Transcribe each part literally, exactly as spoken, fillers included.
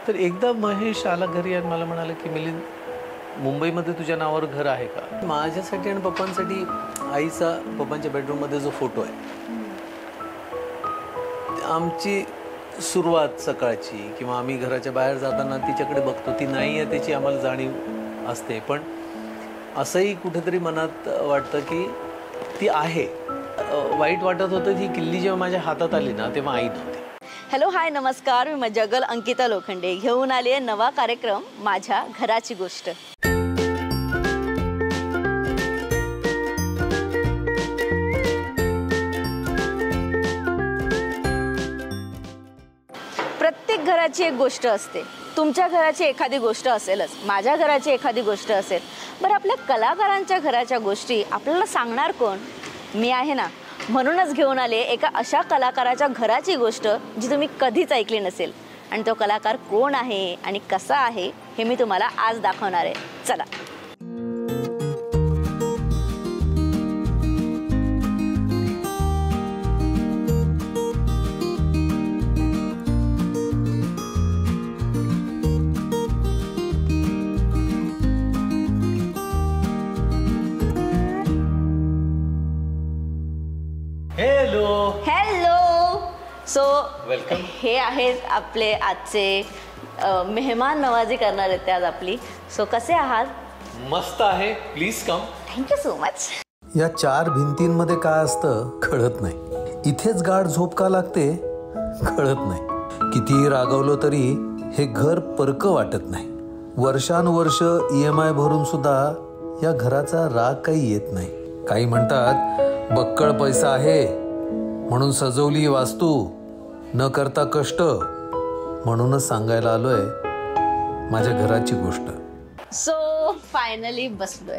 तर एकदा महेश आला घरी आणि मला म्हणाला की मिलिंद, मुंबईमध्ये तुझ्या नावावर घर आहे का? माझ्यासाठी आणि पप्पांसाठी आईचा पप्पांच्या बेडरूममध्ये जो फोटो आहे, आमची सुरुवात सकाळची किंवा आम्ही घराच्या बाहेर जाताना तिच्याकडे बघतो, ती नाही आहे त्याची आम्हाला जाणीव असते, पण असंही कुठेतरी मनात वाटतं की ती आहे. वाईट वाटत होतं ही किल्ली जेव्हा माझ्या हातात आली ना तेव्हा आई नव्हती. हॅलो हाय नमस्कार, मी जगल अंकिता लोखंडे घेऊन आली आहे नवा कार्यक्रम माझ्या घराची गोष्ट. प्रत्येक घराची एक गोष्ट असते. तुमच्या घराची एखादी गोष्ट असेलच, माझ्या घराची एखादी गोष्ट असेल. बरं, आपल्या कलाकारांच्या घराच्या गोष्टी आपल्याला सांगणार कोण? मी आहे ना. म्हणूनच घेऊन आले एका अशा कलाकाराच्या घराची गोष्ट जी तुम्ही कधीच ऐकली नसेल, आणि तो कलाकार कोण आहे आणि कसा आहे हे मी तुम्हाला आज दाखवणार आहे. चला. Hello hello. So welcome. हे आहेत आपले आजचे मेहमान नवाजी करणार आहेत आज आपली. सो कसे आहात? मस्त आहे. Please come. Thank you so much. या चार भिंतींमध्ये काय असतं कळत नाही. इथेच गाढ झोप का लागते कळत नाही. कितीही रागवलं तरी हे घर परकं वाटत नाही. वर्षानुवर्ष ई एम आय भरून सुद्धा या घराचा राग काही येत नाही. काही म्हणतात बक्कळ पैसा आहे म्हणून सजवली वास्तू, न करता कष्ट. म्हणूनच सांगायला आलोय माझ्या घराची गोष्ट. सो फायनली बसलोय.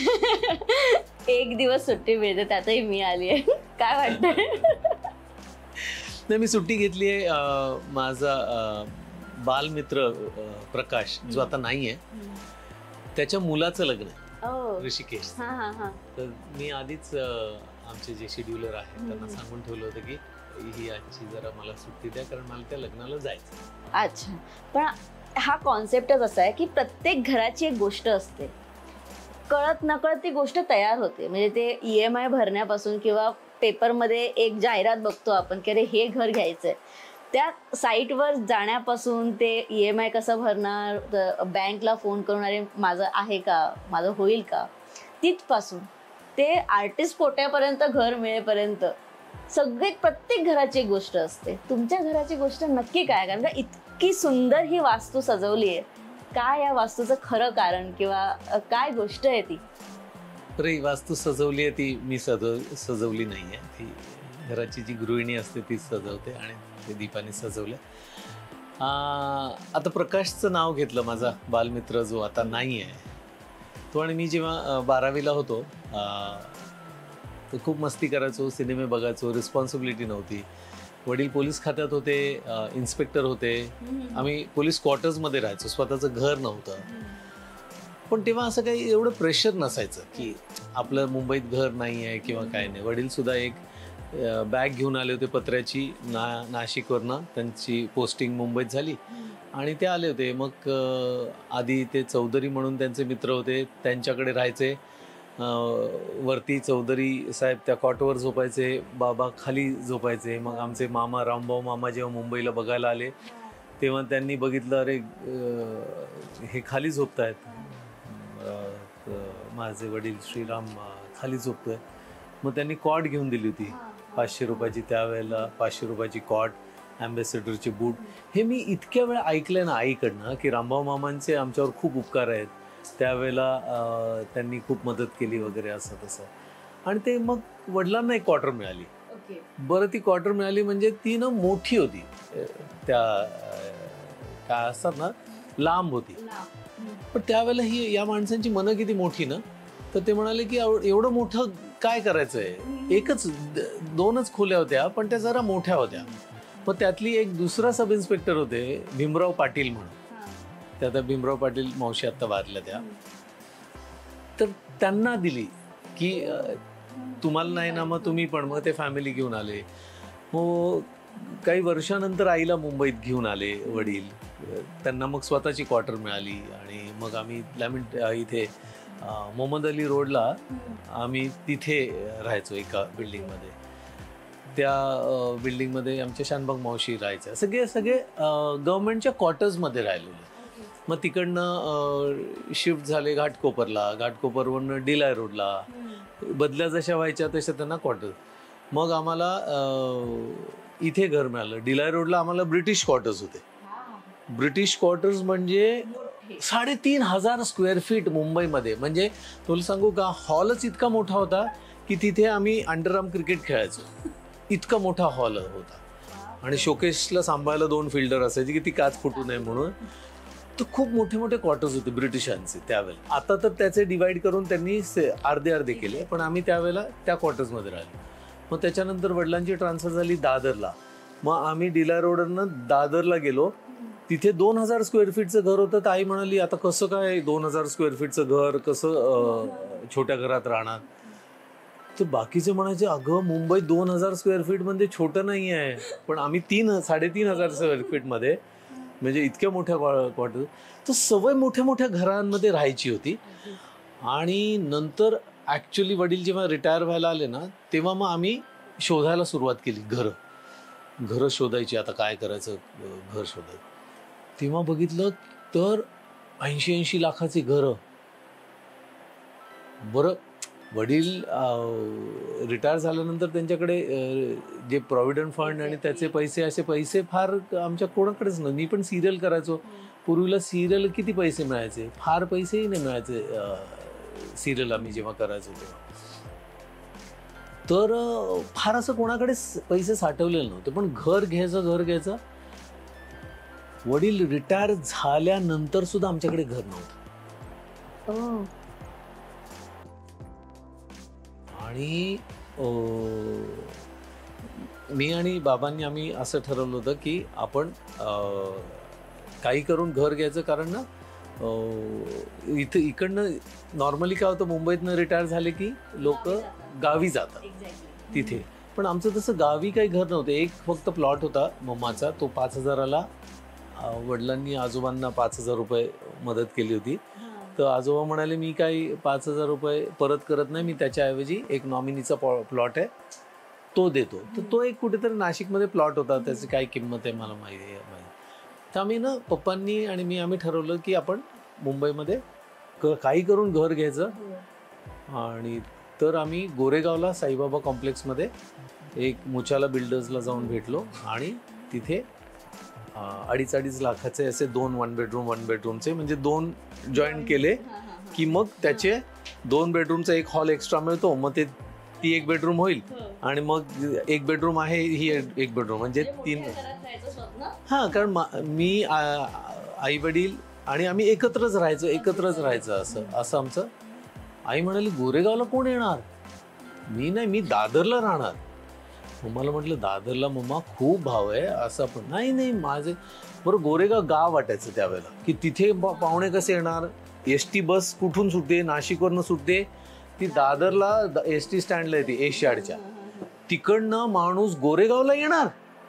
एक दिवस सुट्टी मिळते, त्यातही मी आली आहे. काय वाटतंय? नाही, मी सुट्टी घेतली आहे. माझा बालमित्र प्रकाश जो आता नाही आहे, त्याच्या मुलाचं लग्न आहे ऋषिकेश. तर मी आधीच आमचे जे शेड्युलर आहे त्यांना सांगून ठेवलं होतं की ही यांची जरा मला सुट्टी द्या, कारण मला त्या लग्नाला जायचं. अच्छा, पण हा कॉन्सेप्टच असा आहे की प्रत्येक घराची एक गोष्ट असते. कळत नकळत ती गोष्ट तयार होते. म्हणजे ते ई एम आय भरण्यापासून किंवा पेपरमध्ये एक जाहिरात बघतो आपण की अरे हे घर घ्यायचंय, त्या साईटवर जाण्यापासून ते ई एम आय कसं भरणार, बँकला फोन करून अरे माझं आहे का, माझं होईल का, तिथपासून ते आर्टिस्ट कोट्यापर्यंत घर मिळेपर्यंत सगळे प्रत्येक घराची एक गोष्ट असते. तुमच्या घराची गोष्ट नक्की काय? कारण का इतकी सुंदर ही वास्तू सजवली आहे. काय या वास्तूचं खरं कारण किंवा काय गोष्ट आहे ती? अरे ही वास्तू सजवली आहे ती मी सजव सजवली नाही आहे. ती घराची जी गृहिणी असते तीच सजवते आणि ते दीपाने सजवलं. आता प्रकाशचं नाव घेतलं, माझा बालमित्र जो आता नाही आहे तो. आणि मी जेव्हा बारावीला होतो तर खूप मस्ती करायचो, सिनेमे बघायचो, रिस्पॉन्सिबिलिटी नव्हती. वडील पोलीस खात्यात होते, इन्स्पेक्टर होते. आम्ही पोलीस क्वार्टर्समध्ये राहायचो, स्वतःचं घर नव्हतं. पण तेव्हा असं काही एवढं प्रेशर नसायचं की आपलं मुंबईत घर नाही आहे किंवा काय नाही. वडीलसुद्धा एक बॅग घेऊन आले होते पत्र्याची, ना नाशिकवरनं त्यांची पोस्टिंग मुंबईत झाली आणि ते आले होते. मग आधी ते चौधरी म्हणून त्यांचे मित्र होते, त्यांच्याकडे राहायचे. वरती चौधरी साहेब त्या कॉटवर झोपायचे, बाबा खाली झोपायचे. मग आमचे मामा रामभाऊ मामा जेव्हा मुंबईला बघायला आले तेव्हा त्यांनी बघितलं अरे हे खाली झोपतायत. माझे वडील श्रीराम खाली झोपतोय. मग त्यांनी कॉट घेऊन दिली होती पाचशे रुपयाची, त्यावेळेला पाचशे रुपयाची कॉट, ॲम्बेसेडरचे बूट. हे मी इतक्या वेळा ऐकलंय ना आईकडनं की रामभाऊ मामांचे आमच्यावर खूप उपकार आहेत, त्यावेळेला त्यांनी खूप मदत केली वगैरे असं तसं. आणि ते मग वडिलांना एक क्वार्टर मिळाली. बरं, ती क्वार्टर मिळाली म्हणजे ती ना मोठी होती, त्या काय असतात ना लांब होती. पण त्यावेळेला ही या माणसांची मनं किती मोठी ना, तर ते म्हणाले की एवढं मोठं काय करायचंय. एकच दोनच खोल्या होत्या पण त्या जरा मोठ्या होत्या. मग त्यातली एक दुसरा सब इन्स्पेक्टर होते भीमराव पाटील म्हणून, त्या आता भीमराव पाटील मावशी आत्ता वारल्या त्या, तर त्यांना दिली की तुम्हाला नाही ना मग तुम्ही पण. मग ते फॅमिली घेऊन आले. मग काही वर्षानंतर आईला मुंबईत घेऊन आले वडील. त्यांना मग स्वतःची क्वार्टर मिळाली आणि मग आम्ही लॅमिन इथे अं, मोहम्मद अली रोडला आम्ही तिथे राहायचो एका बिल्डिंगमध्ये. त्या बिल्डिंगमध्ये आमच्या शानबाग मावशी राहायच्या. सगळे सगळे गव्हर्नमेंटच्या क्वार्टर्समध्ये राहिलेले. मग तिकडनं शिफ्ट झाले घाटकोपरला, घाटकोपरवरनं डिलाय रोडला. बदल्या जशा व्हायच्या तशा त्यांना क्वार्टर. मग आम्हाला अं, इथे घर मिळालं. डिलाय रोडला आम्हाला ब्रिटिश क्वार्टर्स होते. ब्रिटिश क्वार्टर्स म्हणजे साडेतीन हजार स्क्वेअर फीट मुंबईमध्ये. म्हणजे तुला सांगू का, हॉलच इतका मोठा होता की तिथे आम्ही अंडरआर्म क्रिकेट खेळायचो. इतका मोठा हॉल होता आणि शोकेसला सांभाळायला दोन फिल्डर असायचे की ती काच फुटू नये म्हणून. तर खूप मोठे मोठे क्वार्टर्स होते ब्रिटिशांचे त्यावेळेला. आता तर त्याचे डिवाइड करून त्यांनी अर्धे अर्धे केले, पण आम्ही त्यावेळेला त्या क्वार्टर्समध्ये राहिलो. मग त्याच्यानंतर वडिलांची ट्रान्सफर झाली दादरला. मग आम्ही डिला रोडवरनं दादरला गेलो. तिथे दोन हजार स्क्वेअर फीटचं घर होतं. तर आई म्हणाली, आता कसं काय दोन हजार स्क्वेअर फीटचं घर, कसं छोट्या घरात राहणार. तर बाकीचे म्हणायचे, अगं मुंबईत दोन हजार स्क्वेअर फीट म्हणजे छोटं नाही आहे. पण आम्ही तीन साडेतीन हजार स्क्वेअर फीटमध्ये, म्हणजे इतक्या मोठ्या क्वार्टर. तर सवय मोठ्या मोठ्या घरांमध्ये राहायची होती. आणि नंतर ॲक्च्युली वडील जेव्हा रिटायर व्हायला आले ना, तेव्हा मग आम्ही शोधायला सुरुवात केली. घरं घरं शोधायची. आता काय करायचं, घर शोधायचं. तेव्हा बघितलं तर ऐंशी ऐंशी लाखाची घरं. बरं, वडील रिटायर झाल्यानंतर त्यांच्याकडे जे प्रॉव्हिडंट फंड आणि त्याचे पैसे, असे पैसे फार आमच्या कोणाकडेच नव्हते. मी पण सिरियल करायचो. पूर्वीला सिरियल किती पैसे मिळायचे, फार पैसेही नाही मिळायचे सिरियल आम्ही जेव्हा करायचो तेव्हा. तर फार असं कोणाकडे पैसे साठवलेले नव्हते. पण घर घ्यायचं घर घ्यायचं वडील रिटायर झाल्यानंतर सुद्धा आमच्याकडे घर नव्हतं. आणि मी आणि बाबांनी आम्ही असं ठरवलं होतं की आपण काही करून घर घ्यायचं. कारण ना इथं इकडनं नॉर्मली काय होतं, मुंबईतनं रिटायर झाले की लोक गावी जातात तिथे. पण आमचं तसं गावी काही घर नव्हतं. एक फक्त प्लॉट होता मम्माचा, तो पाच हजाराला वडिलांनी आजोबांना पाच हजार रुपये मदत केली होती. तर आजोबा म्हणाले, मी काही पाच हजार रुपये परत करत नाही, मी त्याच्याऐवजी एक नॉमिनीचा प्लॉट आहे तो देतो. तर तो एक कुठेतरी नाशिकमध्ये प्लॉट होता, त्याची काय किंमत आहे मला माहिती आहे. तर आम्ही ना पप्पांनी आणि मी आम्ही ठरवलं की आपण मुंबईमध्ये क काही करून घर घ्यायचं. आणि तर आम्ही गोरेगावला साईबाबा कॉम्प्लेक्समध्ये एक मुचाला बिल्डर्सला जाऊन भेटलो आणि तिथे अडीच अडीच लाखाचे असे दोन वन बेडरूम वन बेडरूमचे म्हणजे दोन जॉईन केले की मग त्याचे दोन बेडरूमचा एक हॉल एक्स्ट्रा मिळतो. मग ते ती एक बेडरूम होईल आणि मग एक बेडरूम आहे ही एक बेडरूम म्हणजे तीन. हां, कारण मी आई वडील आणि आम्ही एकत्रच राहायचो एकत्रच राहायचं असं असं आमचं. आई म्हणाली, गोरेगावला कोण येणार. मी नाही, मी दादरला राहणार. मम्माला म्हटलं, दादरला मम्मा खूप भाव आहे असं. पण नाही नाही माझे बरं. गोरेगाव गाव वाटायचं त्यावेळेला की तिथे पाहुणे कसे येणार. एस टी बस कुठून सुटते, नाशिकवरनं सुटते, ती दादरला एस टी स्टँडला येते एशियाडच्या. तिकडनं माणूस गोरेगावला येणार.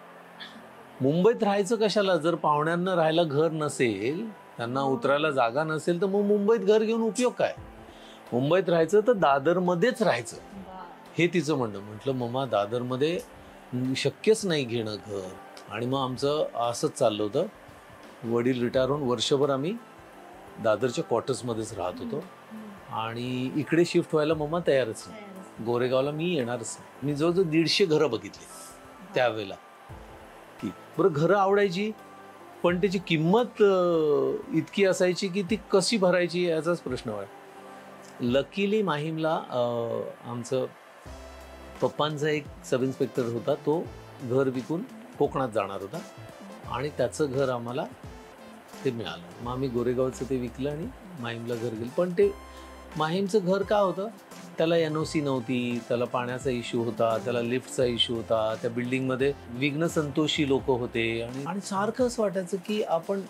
मुंबईत राहायचं कशाला. जर पाहुण्यांना राहायला घर नसेल, त्यांना उतरायला जागा नसेल, तर मग मुंबईत घर घेऊन उपयोग काय. मुंबईत राहायचं तर दादरमध्येच राहायचं, हे तिचं म्हणणं. म्हटलं, मम्मा दादरमध्ये शक्यच नाही घेणं घर. आणि मग आमचं असंच चाललं होतं. वडील रिटायर होऊन वर्षभर आम्ही दादरच्या क्वार्टर्समध्येच राहत होतो. आणि इकडे शिफ्ट व्हायला मम्मा तयारच नाही. गोरेगावला मी येणारच नाही. मी जवळजवळ दीडशे घरं बघितली त्यावेळेला. की बरं, घरं आवडायची पण त्याची किंमत इतकी असायची की ती कशी भरायची याचाच प्रश्न आहे. लकीली माहीमला आमचं पप्पांचा एक सब इन्स्पेक्टर होता, तो घर विकून कोकणात जाणार होता आणि त्याचं घर आम्हाला ते मिळालं. मग आम्ही गोरेगावचं ते विकलं आणि माहीमला घर गेलं. पण ते माहीमचं घर का होतं, त्याला एन ओ सी नव्हती, त्याला पाण्याचा इश्यू होता, त्याला लिफ्टचा इश्यू होता, त्या बिल्डिंगमध्ये विघ्न संतोषी लोक होते. आणि आणि सारखं असं वाटायचं की आपण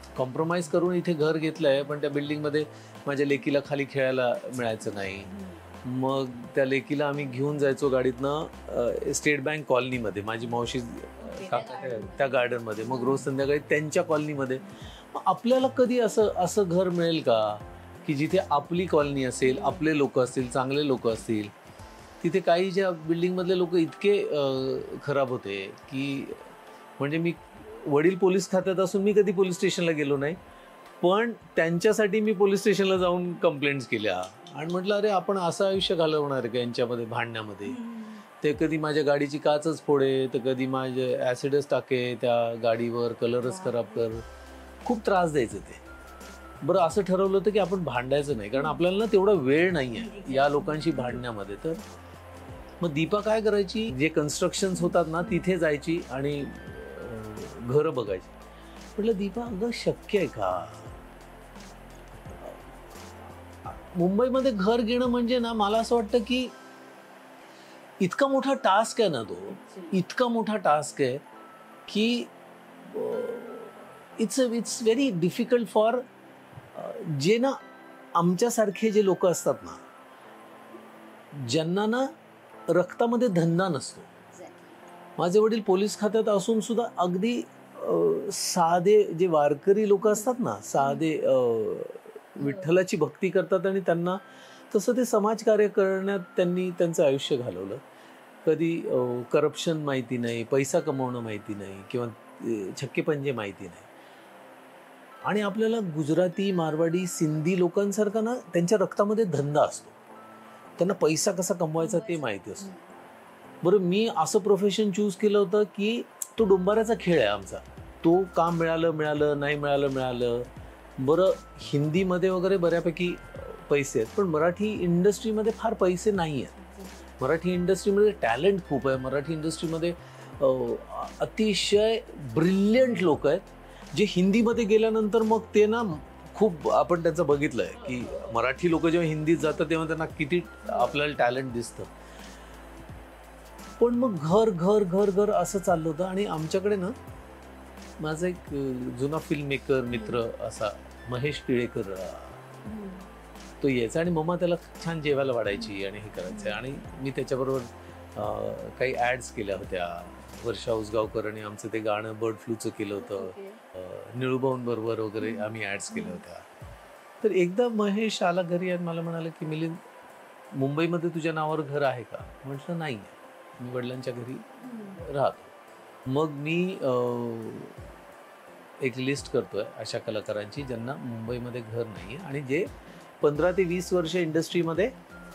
कॉम्प्रोमाइज करून इथे घर घेतलं आहे, पण त्या बिल्डिंगमध्ये माझ्या लेकीला खाली खेळायला मिळायचं नाही. मग त्या लेकीला आम्ही घेऊन जायचो गाडीतनं स्टेट बँक कॉलनीमध्ये, माझी मावशी काका त्या- त्या गार्डनमध्ये, मग रोज संध्याकाळी त्यांच्या कॉलनीमध्ये. मग आपल्याला कधी असं असं घर मिळेल का की जिथे आपली कॉलनी असेल, आपले लोक असतील, चांगले लोक असतील. तिथे काही ज्या बिल्डिंगमधले लोक इतके अ, खराब होते की म्हणजे मी वडील पोलीस खात्यात असून मी कधी पोलीस स्टेशनला गेलो नाही, पण त्यांच्यासाठी मी पोलीस स्टेशनला जाऊन कंप्लेंट्स केल्या आणि म्हटलं अरे आपण असं आयुष्य घालवणार आहे का यांच्यामध्ये भांडण्यामध्ये. ते कधी माझ्या गाडीची काचच फोडे, तर कधी माझे ॲसिडच टाके त्या गाडीवर, कलरच खराब कर, खूप त्रास द्यायचं ते. बरं असं ठरवलं होतं की आपण भांडायचं नाही, कारण आपल्याला ना तेवढा वेळ नाही आहे या लोकांशी भांडण्यामध्ये. तर मग दीपा काय करायची, जे कन्स्ट्रक्शन्स होतात ना तिथे जायची आणि अं, घरं बघायची. म्हटलं दीपा अगं शक्य आहे का मुंबईमध्ये घर घेणं, म्हणजे ना मला असं वाटतं की इतका मोठा टास्क आहे ना तो, इतका मोठा टास्क आहे की it's it's very difficult for जे ना आमच्यासारखे जे लोक असतात ना, ज्यांना ना रक्तामध्ये धंदा नसतो. माझे वडील पोलीस खात्यात असून सुद्धा अगदी अ, साधे जे वारकरी लोक असतात ना, साधे अ, विठ्ठलाची भक्ती करतात आणि त्यांना तसं ते समाजकार्य करण्यात त्यांनी त्यांचं आयुष्य घालवलं. कधी करप्शन माहिती नाही, पैसा कमवणं माहिती नाही किंवा अ, छक्केपंजे माहिती नाही. आणि आपल्याला गुजराती, मारवाडी, सिंधी लोकांसारखा ना त्यांच्या रक्तामध्ये धंदा असतो, त्यांना पैसा कसा कमवायचा ते माहिती असतं. बरं मी असं प्रोफेशन चूज केलं होतं की तो डोंबाराचा खेळ आहे आमचा. तो काम मिळालं मिळालं, नाही मिळालं मिळालं. बरं हिंदीमध्ये वगैरे बऱ्यापैकी पैसे आहेत, पण मराठी इंडस्ट्रीमध्ये फार पैसे नाही आहेत. मराठी इंडस्ट्रीमध्ये टॅलेंट खूप आहे. मराठी इंडस्ट्रीमध्ये अतिशय ब्रिलियंट लोक आहेत जे हिंदीमध्ये गेल्यानंतर मग ते ना खूप, आपण त्यांचं बघितलं आहे की मराठी लोक जेव्हा हिंदीत जातात तेव्हा त्यांना किती आपल्याला टॅलेंट दिसतं. पण मग घर घर घर घर असं चाललं होतं. आणि आमच्याकडे ना माझा एक जुना फिल्म मेकर मित्र असा महेश टिळेकर, तो यायचा आणि मम्मा त्याला छान जेवायला वाढायची आणि हे करायचं. आणि मी त्याच्याबरोबर काही ॲड्स केल्या होत्या. वर्षा उसगावकर आणि आमचं ते गाणं बर्ड फ्लूचं केलं होतं, निळूभाऊंबरोबर वगैरे आम्ही ॲड्स केल्या होत्या. तर एकदा महेश आला घरी आणि मला म्हणाला की मिलिंद, मुंबईमध्ये तुझ्या नावावर घर आहे का? म्हटलं नाही, मी वडिलांच्या घरी राहतो. मग मी एक लिस्ट करतोय अशा कलाकारांची ज्यांना मुंबईमध्ये घर नाही आहे आणि जे पंधरा ते वीस वर्ष इंडस्ट्रीमध्ये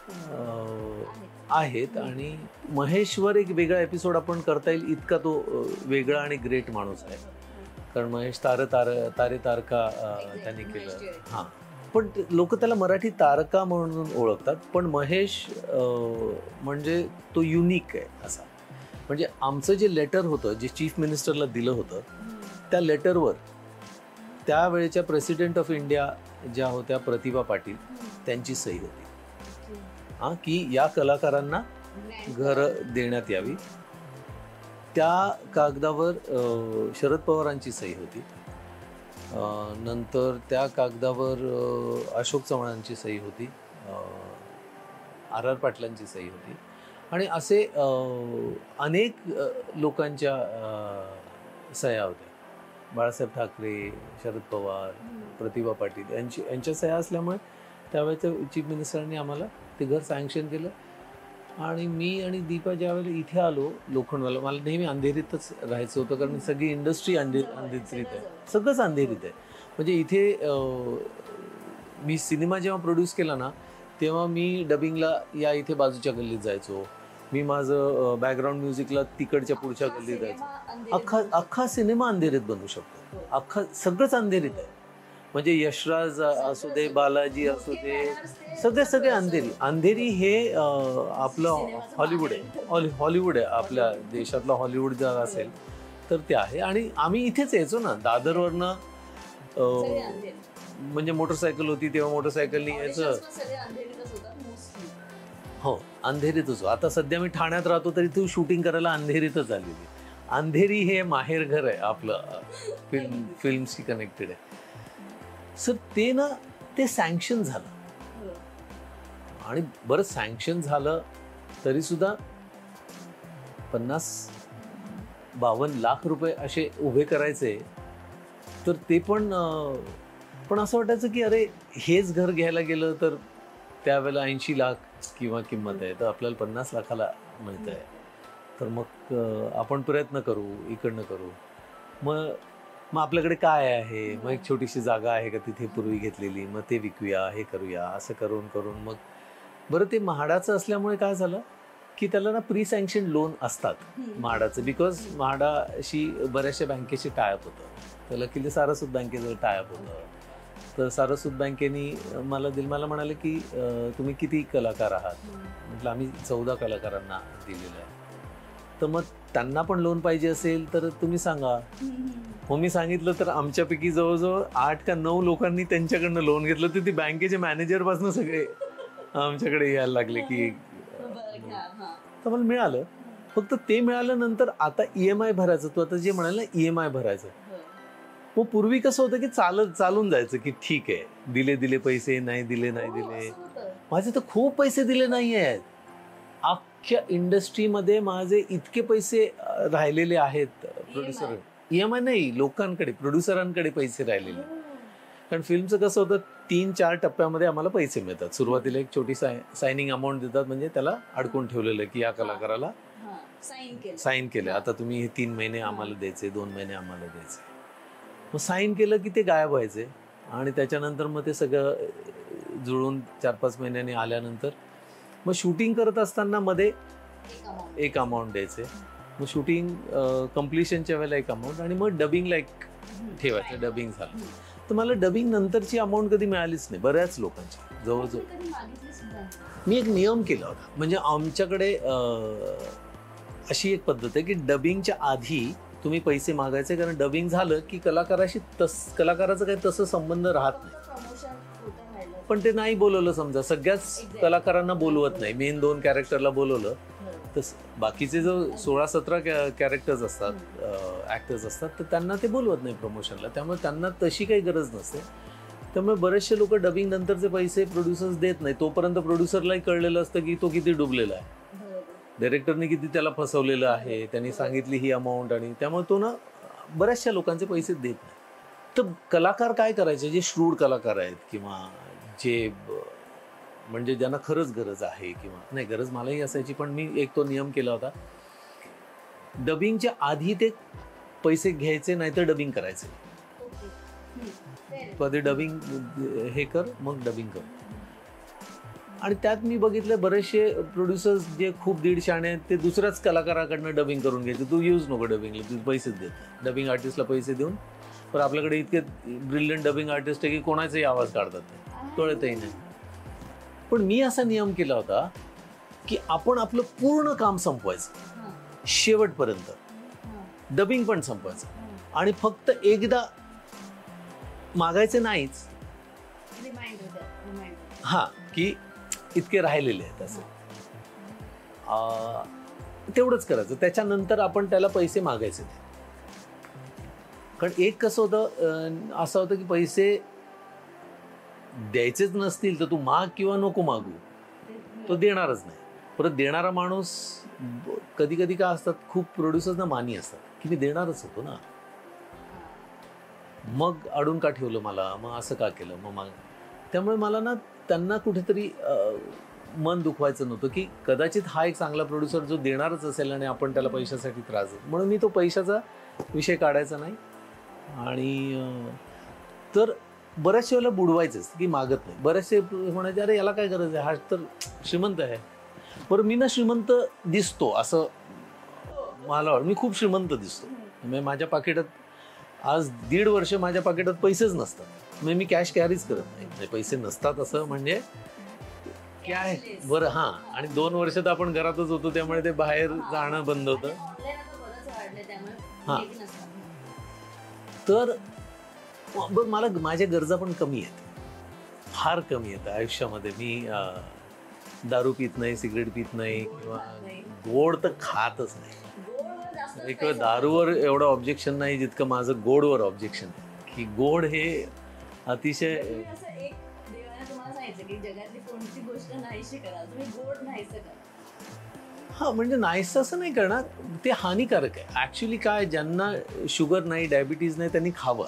आहेत. आणि महेशवर एक वेगळा एपिसोड आपण करता येईल इतका तो वेगळा आणि ग्रेट माणूस आहे. कारण महेश तार तार तारे तारका त्यांनी केलं. हां, पण लोक त्याला मराठी तारका म्हणून ओळखतात, पण महेश म्हणजे तो युनिक आहे असा. म्हणजे आमचं जे लेटर होतं जे चीफ मिनिस्टरला दिलं होतं, त्या लेटरवर त्यावेळेच्या प्रेसिडेंट ऑफ इंडिया ज्या होत्या प्रतिभा पाटील, त्यांची सही होती. हां, की या कलाकारांना घरं देण्यात यावी. त्या कागदावर शरद पवारांची सही होती. नंतर त्या कागदावर अशोक चव्हाणांची सही होती, आर आर पाटलांची सही होती आणि असे अनेक लोकांच्या सह्या होत्या. बाळासाहेब ठाकरे, शरद पवार, प्रतिभा पाटील यांची यांच्या सह्या असल्यामुळे त्यावेळेच्या चीफ मिनिस्टरांनी आम्हाला ते घर सँक्शन केलं. आणि मी आणि दीपा ज्यावेळेला इथे आलो लोखंडवाला, मला नेहमी अंधेरीतच राहायचं होतं कारण सगळी इंडस्ट्री अंधे अंधेरीत आहे, सगळंच अंधेरीत आहे. म्हणजे इथे मी सिनेमा जेव्हा प्रोड्यूस केला ना तेव्हा मी डबिंगला या इथे बाजूच्या गल्लीत जायचो. मी माझं बॅकग्राऊंड म्युझिकला तिकडच्या पुढच्या गल्लीत जायचो. अख्खा अख्खा सिनेमा अंधेरीत बनवू शकतो, अख्खा सगळंच अंधेरीत आहे. म्हणजे यशराज असू दे, बालाजी असू दे, सगळे सगळे अंधेरी. अंधेरी हे आपलं हॉलिवूड आहे, हॉलिवूड आहे आपल्या देशातलं. हॉलिवूड जर असेल तर ते आहे. आणि आम्ही इथेच यायचो ना दादरवरनं, म्हणजे मोटरसायकल होती तेव्हा मोटरसायकलनी यायचं. हो, अंधेरीतच. आता सध्या मी ठाण्यात राहतो तरी तू शूटिंग करायला अंधेरीतच आलेली. अंधेरी हे माहेर घर आहे आपलं, फिल्म फिल्मशी कनेक्टेड आहे. सर ते ना ते सँक्शन झालं आणि बरं सँक्शन झालं तरी सुद्धा पन्नास बावन्न लाख रुपये असे उभे करायचे, तर ते पण अं, पण असं वाटायचं की अरे हेच घर घ्यायला गेलं तर त्यावेळेला ऐंशी लाख किंवा किंमत आहे, तर आपल्याला पन्नास लाखाला मिळत आहे. तर मग अं, आपण प्रयत्न करू, इकडनं करू. मग मग आपल्याकडे काय आहे, मग एक छोटीशी जागा आहे का तिथे पूर्वी घेतलेली, मग ते विकूया, हे करूया, असं करून करून मग बरं ते म्हाडाचं असल्यामुळे काय झालं की त्याला ना प्री सँक्शन लोन असतात म्हाडाचं, बिकॉज म्हाडाशी बऱ्याचशा बँकेशी टायअप होतं. त्याला किल्ले सारस्वत बँकेचं टायअप होतं. तर सारस्वत बँकेनी मला दिल मला म्हणाले की अं, तुम्ही किती कलाकार आहात. म्हटलं आम्ही चौदा कलाकारांना दिलेलं आहे. तर मग त्यांना पण लोन पाहिजे असेल तर तुम्ही सांगा. मग मी सांगितलं तर आमच्यापैकी जवळजवळ आठ का नऊ लोकांनी त्यांच्याकडनं लोन घेतलं. तर ती बँकेचे मॅनेजर पासून सगळे आमच्याकडे यायला लागले की तर मला मिळालं. फक्त ते मिळाल्यानंतर आता ई एम आय भरायचं. तू आता जे म्हणाल ना ई एम आय भरायचं, मग पूर्वी कसं होतं की चालत चालून जायचं की ठीक आहे दिले दिले पैसे, नाही दिले नाही दिले. माझे तर खूप पैसे दिले नाही आहेत. अख्ख्या इंडस्ट्रीमध्ये माझे इतके पैसे अं, राहिलेले आहेत. प्रोड्युसर ई एम आय नाही, लोकांकडे प्रोड्युसरांकडे पैसे राहिलेले. कारण फिल्मचं कसं होतं तीन चार टप्प्यामध्ये आम्हाला पैसे मिळतात. सुरुवातीला एक छोटी साय सायनिंग अमाऊंट देतात, म्हणजे त्याला अडकून ठेवलेलं की या कलाकाराला साईन केलं, आता तुम्ही हे तीन महिने आम्हाला द्यायचे, दोन महिने आम्हाला द्यायचे. मग साईन केलं की ते गायब व्हायचे आणि त्याच्यानंतर मग ते सगळं जुळून चार पाच महिन्यांनी आल्यानंतर मग शूटिंग करत असताना मध्ये एक अमाऊंट द्यायचे. मग शूटिंग कम्प्लिशनच्या वेळेला एक अमाऊंट आणि मग डबिंगला एक ठेवायचं. डबिंग झालं तर मला डबिंग नंतरची अमाऊंट कधी मिळालीच नाही. बऱ्याच लोकांची जवळजवळ मी एक नियम केला होता. म्हणजे आमच्याकडे अशी एक पद्धत आहे की डबिंगच्या आधी तुम्ही पैसे मागायचे, कारण डबिंग झालं की कलाकाराशी तस कलाकाराचा काही तसं संबंध राहत नाही. पण ते नाही बोलवलं समजा, सगळ्याच कलाकारांना बोलवत नाही. मेन दोन कॅरेक्टरला बोलवलं तर बाकीचे जो सोळा सतरा कॅरेक्टर्स असतात, ॲक्टर्स असतात, तर त्यांना ते बोलवत नाही प्रमोशनला. त्यामुळे त्यांना तशी काही गरज नसते. त्यामुळे बरेचसे लोक डबिंग नंतरचे पैसे प्रोड्युसर्स देत नाही. तोपर्यंत प्रोड्युसरलाही कळलेलं असतं की तो किती डुबलेला आहे, डायरेक्टरने किती त्याला फसवलेलं आहे, त्यांनी सांगितली ही अमाऊंट, आणि त्यामुळे तो ना बऱ्याचशा लोकांचे पैसे देत नाही. तर कलाकार काय करायचे, जे श्रूड कलाकार आहेत किंवा जे म्हणजे ज्यांना खरंच गरज आहे, किंवा नाही गरज मलाही असायची, पण मी एक तो नियम केला होता, डबिंगच्या आधी ते पैसे घ्यायचे नाही तर डबिंग करायचे. कधी डबिंग हे कर, मग डबिंग कर. आणि त्यात मी बघितलं बरेचसे प्रोड्युसर्स जे खूप दीडशाणे आहेत ते दुसऱ्याच कलाकाराकडनं डबिंग करून घ्यायचे. तू यूज नको डबिंगला, तू पैसेच देत. डबिंग आर्टिस्टला पैसे देऊन, पण आपल्याकडे इतके ब्रिलियंट डबिंग आर्टिस्ट आहे की कोणाचाही आवाज काढतात, कळतही नाही. पण मी असा नियम केला होता की आपण आपलं पूर्ण काम संपवायचं शेवटपर्यंत, डबिंग पण संपवायचं, आणि फक्त एकदा मागायचे नाहीच. हा की इतके राहिलेले आहेत असं, तेवढंच करायचं. त्याच्यानंतर आपण त्याला पैसे मागायचे नाही. कारण एक कसं होतं, असं होतं की पैसे द्यायचेच नसतील तर तू माग किंवा नको मागू, तो देणारच नाही. परत देणारा माणूस कधी कधी काय असतात, खूप प्रोड्युसर्सना मानी असतात की मी देणारच होतो ना, मग अडून का ठेवलं मला, मग असं का केलं, मग माग. त्यामुळे मला ना त्यांना कुठेतरी मन दुखवायचं नव्हतं की कदाचित हा एक चांगला प्रोड्युसर जो देणारच असेल आणि आपण त्याला पैशासाठी त्रास देऊ, म्हणून मी तो पैशाचा विषय काढायचा नाही. आणि तर बऱ्याचशा वेळेला बुडवायचंच की मागत नाही. बरेचसे म्हणायचे अरे याला काय गरज आहे, हा तर श्रीमंत आहे. बरं मी ना श्रीमंत दिसतो असं मला वाटतं, मी खूप श्रीमंत दिसतो. म्हणजे माझ्या पाकिटात आज दीड वर्ष माझ्या पाकिटात पैसेच नसतात. म्हणजे मी कॅश कॅरीच करत नाही. म्हणजे पैसे नसतात असं म्हणजे काय बरं. हां, आणि दोन वर्ष तर आपण घरातच होतो त्यामुळे ते बाहेर जाणं बंद होतं. हां, तर बरं मला माझ्या गरजा पण कमी आहेत, फार कमी आहेत आयुष्यामध्ये. मी दारू पित नाही, सिगरेट पित नाही, किंवा गोड तर खातच नाही. एक दारूवर एवढं ऑब्जेक्शन नाही जितकं माझं गोडवर ऑब्जेक्शन आहे, की गोड हे अतिशय म्हणायचं की जगातली कोणती गोष्ट नाहीशी करा, तुम्ही गोड नाहीसं करा. हा म्हणजे नाहीस असं नाही करणार, ते हानिकारक आहे ऍक्च्युली. काय ज्यांना शुगर नाही, डायबिटीज नाही, त्यांनी खावं.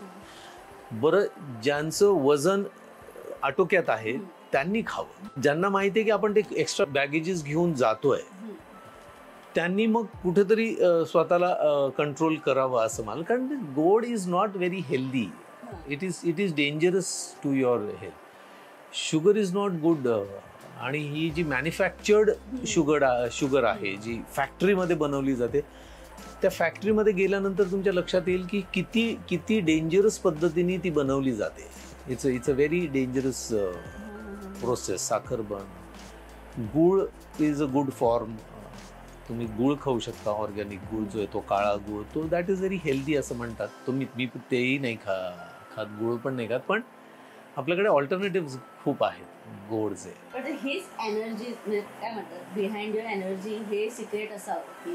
बरं, ज्यांचं वजन आटोक्यात आहे त्यांनी खावं. ज्यांना माहिती आहे की आपण ते एक्स्ट्रा बॅगेजेस घेऊन जातोय त्यांनी मग कुठेतरी अ, स्वतःला कंट्रोल करावं असं मला. कारण गोड is not very healthy. It is it is dangerous to your health. Sugar is not good. आणि ही जी मॅन्युफॅक्चर्ड शुगर शुगर आहे, जी फॅक्टरीमध्ये बनवली जाते, त्या फॅक्टरीमध्ये गेल्यानंतर तुमच्या लक्षात येईल की किती किती डेंजरस पद्धतीने ती बनवली जाते. It's it's a very dangerous process. साखर बन. गूळ इज अ गुड फॉर्म. तुम्ही गूळ खाऊ शकता, ऑर्गॅनिक गूळ जो आहे तो काळा गूळ, तो दॅट इज व्हेरी हेल्दी असं म्हणतात. तुम्ही मी तेही नाही खा खात, गूळ पण नाही खात, पण आपल्याकडे ऑल्टरनेटिव्ह खूप आहेत गोडचे. पण हीच एनर्जी काय म्हणतात, बिहाइंड युअर एनर्जी हे सिक्रेट असावं की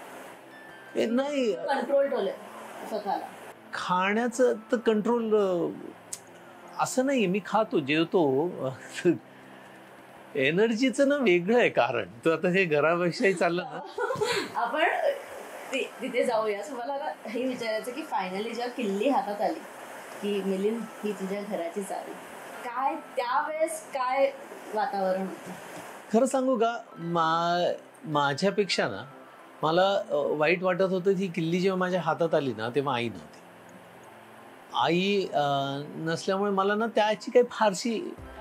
हे नाही कंट्रोल ठेवलंय स्वतःला. खाण्याचं तर कंट्रोल असं नाही. मी खातो, जेवतो. एनर्जीचं ना वेगळं आहे कारण. तर आता हे घराविषयी चाललं ना, आपण ति- तिथे जाऊया. असं मला ना हे विचारायचं की फायनली जेव्हा किल्ली हातात आली की मिलिंद ही तुझ्या घराची चावी, काय त्यावेळेस काय वातावरण होतं? खरं सांगू का, मा माझ्यापेक्षा ना मला अ, वाईट वाटत होतं. ती किल्ली जेव्हा माझ्या हातात आली ना, तेव्हा आई नव्हती. आई अ, नसल्यामुळे मला ना त्याची काही फारशी,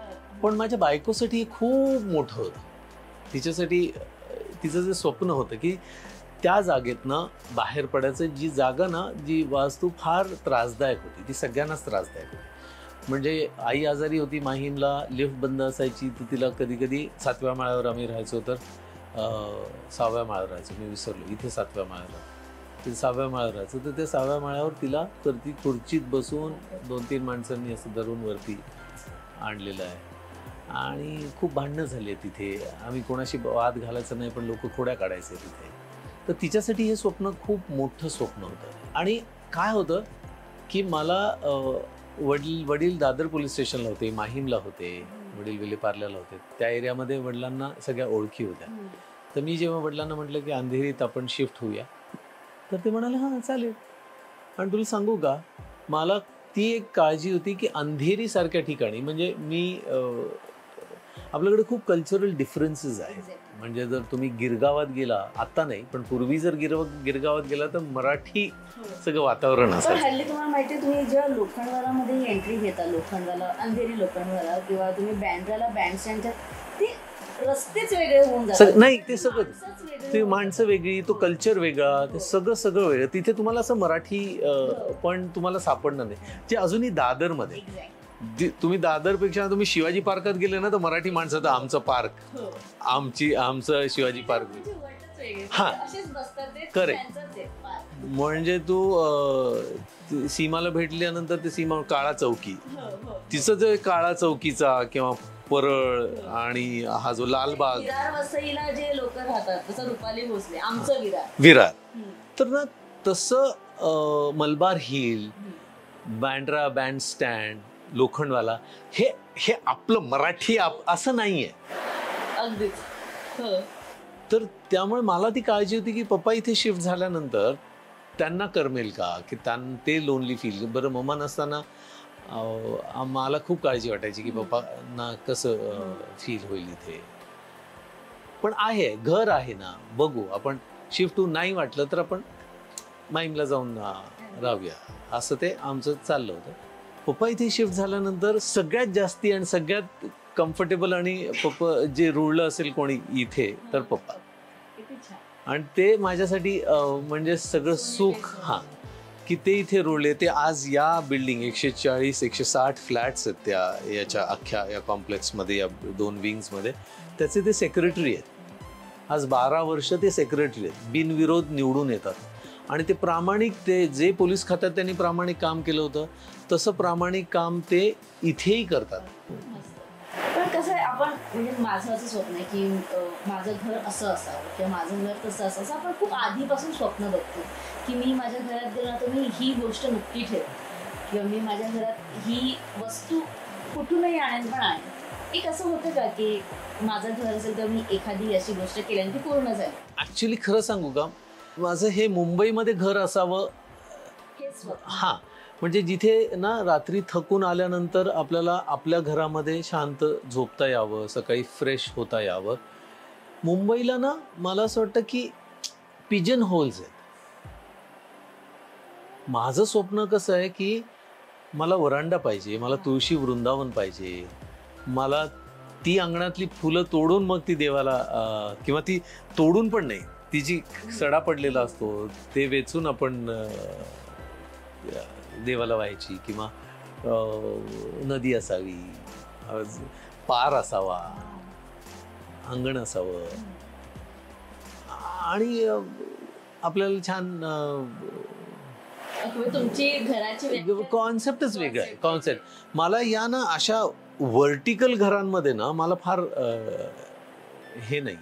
पण माझ्या बायकोसाठी हे खूप मोठं होतं. तिच्यासाठी अ, तिचं जे स्वप्न होतं की त्या जागेतनं बाहेर पडायचं. जी जागा ना, जी वास्तू फार त्रासदायक होती, ती सगळ्यांनाच त्रासदायक होती. म्हणजे आई आजारी होती, माहीमला लिफ्ट बंद असायची, तर तिला कधी कधी सातव्या माळ्यावर आम्ही राहायचो, तर अं, सहाव्या माळ्यावर राहायचो. मी विसरलो, इथे सातव्या माळ्यावर, ते सहाव्या माळ्यावर राहायचं. तर त्या सहाव्या माळ्यावर तिला तर ती खुर्चीत बसून दोन तीन माणसांनी असं धरून वरती आणलेलं आहे. आणि खूप भांडणं झाली आहे तिथे. आम्ही कोणाशी वाद घालायचं नाही, पण लोक खोड्या काढायचे तिथे. तर तिच्यासाठी हे स्वप्न खूप मोठं स्वप्न होतं. आणि काय होतं की मला अं, वडील वडील दादर पोलीस स्टेशनला होते, माहीमला होते, वडील विलेपार्ल्याला होते. त्या एरियामध्ये वडिलांना सगळ्या ओळखी होत्या. तर मी जेव्हा वडिलांना म्हटलं की अंधेरीत आपण शिफ्ट होऊया, तर ते म्हणाले हां चालेल. आणि तुला सांगू का, मला ती एक काळजी होती की अंधेरीसारख्या ठिकाणी, म्हणजे मी अं, आपल्याकडे खूप कल्चरल डिफरन्सेस आहेत. म्हणजे जर तुम्ही गिरगावात गेला, आता नाही पण पूर्वी जर गिर गिरगावात गेला तर मराठी सगळं वातावरण पण असायचं. हल्ली तुम्हाला माहिती आहे, तुम्ही जेव्हा लोखंडवालामध्ये एंट्री घेता, लोखंडवाला अंधेरी लोखंडवाला, किंवा तुम्ही बँड्राला बँड स्टँडच्या, ते रस्तेच वेगळे होऊन सग जातात. नाही ते सगळं, माणसंच वेगळी ते होऊन माणसं वेगळी, तो कल्चर वेगळा, ते सगळं सगळं वेगळं. तिथे तुम्हाला असं मराठी अं, पण तुम्हाला सापडणार नाही. जे अजूनही दादरमध्ये, जातात. Exact. जे- तुम्ही दादरपेक्षा तुम्ही शिवाजी पार्कात गेले ना, तर मराठी माणसं, तर आमचं पार्क, हो. आमची आमचं शिवाजी पार्क. म्हणजे वटच वेगळे. हा. असेच बसतात ते, Correct. त्यांचंच आहे पार. म्हणजे तू अं, ती सीमाला भेटल्यानंतर ते सीमा काळा चौकी, हो, हो. तिचं जे काळा चौकीचा किंवा परळ आणि हा जो लालबाग, विरार वसईला जे लोक राहतात, तसं रुपाली भोसले आमचं विरार. विरार, हम्म. तर ना तसं अं, Malabar Hill, Bandra Bandstand, Lokhandwala, हे हे आपलं मराठी आप असं नाहीये. अगदीच. हो. तर त्यामुळे मला ती काळजी होती की पप्पा इथे शिफ्ट झाल्यानंतर त्यांना करमेल का, की त्यां ते लोनली फील. बरं, मम्मा नसताना अं, मला खूप काळजी वाटायची की पप्पांना कसं फील होईल इथे. पण आहे, घर आहे ना, बघू आपण शिफ्ट होऊन नाही वाटलं तर आपण माहीमला जाऊन अं, राहूया, असं ते आमचं चाललं होतं. पप्पा इथे शिफ्ट झाल्यानंतर सगळ्यात जास्ती आणि सगळ्यात कम्फर्टेबल आणि पप्पा जे रुळलं असेल कोणी इथे, तर पप्पा. किती छान. आणि ते माझ्यासाठी अं, म्हणजे सगळं सुख, हां, की ते इथे रुळले. ते आज या बिल्डिंग एकशे चाळीस एकशे साठ फ्लॅट्स आहेत त्या याच्या अख्ख्या या कॉम्प्लेक्समध्ये, या दोन विंग्समध्ये, त्याचे ते सेक्रेटरी आहेत. आज बारा वर्ष ते सेक्रेटरी आहेत, बिनविरोध निवडून येतात. आणि ते प्रामाणिक, ते जे पोलीस खात्यात त्यांनी प्रामाणिक काम केलं होतं तसं प्रामाणिक काम ते इथेही करतात. पण कसं आहे, आपण म्हणजे माझं असं स्वप्न आहे की अं, माझं घर असं असावं किंवा माझं घर तसं असावं, असं आपण खूप आधीपासून स्वप्न बघतो की मी माझ्या घरात गेलो तर मी ही गोष्ट नक्की ठेवेन, किंवा मी माझ्या घरात ही वस्तू कुठूनही आणेन पण आणेन. एक असं होतं का की माझं घर असेल तर मी एखादी अशी गोष्ट केल्याने ती पूर्ण झाली? ऍक्च्युली खरं सांगू का, माझं हे मुंबईमध्ये घर असावं, हेच स्वप्न. हा म्हणजे जिथे ना रात्री थकून आल्यानंतर आपल्याला आपल्या घरामध्ये शांत झोपता यावं, सकाळी फ्रेश होता यावं. मुंबईला ना मला असं वाटतं की पिजन होल्स आहेत. माझं स्वप्न कसं आहे की मला वरांडा पाहिजे, मला तुळशी वृंदावन पाहिजे, मला ती अंगणातली फुलं तोडून मग ती देवाला अं, किंवा ती तोडून पण नाही, तिची सडा पडलेला असतो ते वेचून आपण अं, देवाला व्हायची, किंवा अं, नदी असावी, अं, पार असावा, अंगण असावं, आणि अं, आपल्याला छान अं, तुमची घराची व्याख्या- कॉन्सेप्टच वेगळा आहे. कॉन्सेप्ट मला या ना अशा व्हर्टिकल घरांमध्ये ना मला फार अं, हे नाही,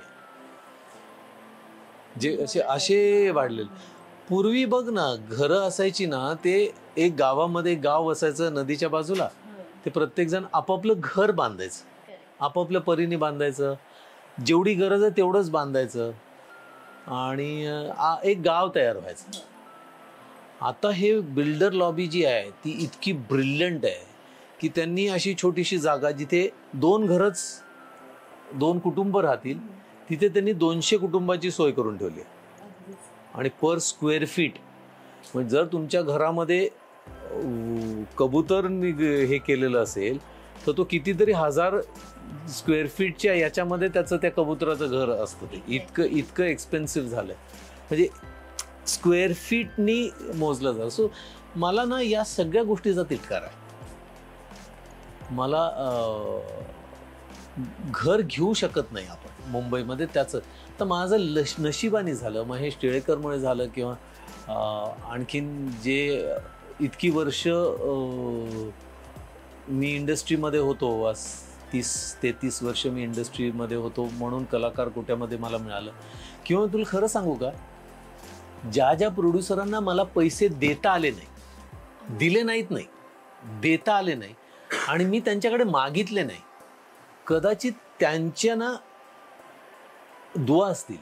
जे असे असे वाढलेले. पूर्वी बघ ना, घरं असायची ना, ते एक गावामध्ये गाव असायचं नदीच्या बाजूला, ते प्रत्येक जण आपापलं घर बांधायचं, आपापल्या परीने बांधायचं, जेवढी गरज आहे तेवढंच बांधायचं, आणि अं, एक गाव तयार व्हायचं. आता हे बिल्डर लॉबी जी आहे ती इतकी ब्रिलियंट आहे की त्यांनी अशी छोटीशी जागा जिथे दोन घरच दोन कुटुंब राहतील तिथे त्यांनी दोनशे कुटुंबाची सोय करून ठेवली आहे. आणि पर स्क्वेअर फीट म्हणजे जर तुमच्या घरामध्ये अं, कबूतर निग- हे केलेलं असेल तर तो कितीतरी हजार स्क्वेअर फीटच्या याच्यामध्ये त्याचं त्या कबुतराचं घर असतं. ते इतकं इतकं एक्सपेन्सिव्ह झालंय, म्हणजे स्क्वेअर फीटनी मोजलं जातं. सो मला ना या सगळ्या गोष्टीचा तिटकार आहे. मला अं, घर घेऊ शकत नाही आपण मुंबईमध्ये. त्याचं तर माझं लश नशिबाने झालं, महेश टिळेकरमुळे झालं, किंवा अं, आणखीन जे इतकी वर्ष अं, मी इंडस्ट्रीमध्ये होतो, आज तीस तेहतीस वर्ष मी इंडस्ट्रीमध्ये होतो म्हणून कलाकार कोट्यामध्ये मला मिळालं. किंवा तुला खरं सांगू का, ज्या ज्या प्रोड्युसरांना मला पैसे देता आले नाही, दिले नाहीत नाही, देता आले नाही, आणि मी त्यांच्याकडे मागितले नाही, कदाचित त्यांच्या ना दुआ असतील,